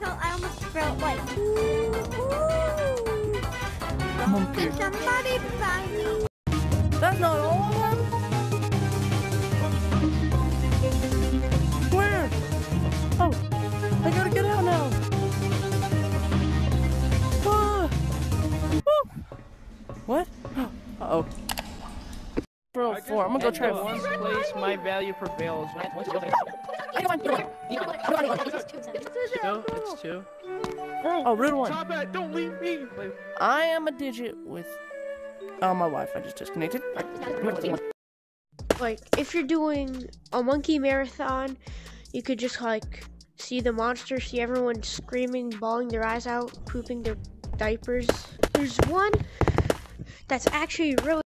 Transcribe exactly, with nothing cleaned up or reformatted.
felt, I almost felt like, ooh, ooh. Monkey. Can somebody buy me? That's not all of them? Where? Oh, I gotta get out now. Ah. Woo. What? Uh-oh. Bro, four. I'm gonna go try At one place, my value prevails. Two? It's two. Oh, rude one. Stop it! Don't leave me! I am a digit with... Oh, my Wi-Fi just disconnected. Like, if you're doing a monkey marathon, you could just, like, see the monster, see everyone screaming, bawling their eyes out, pooping their diapers. There's one that's actually really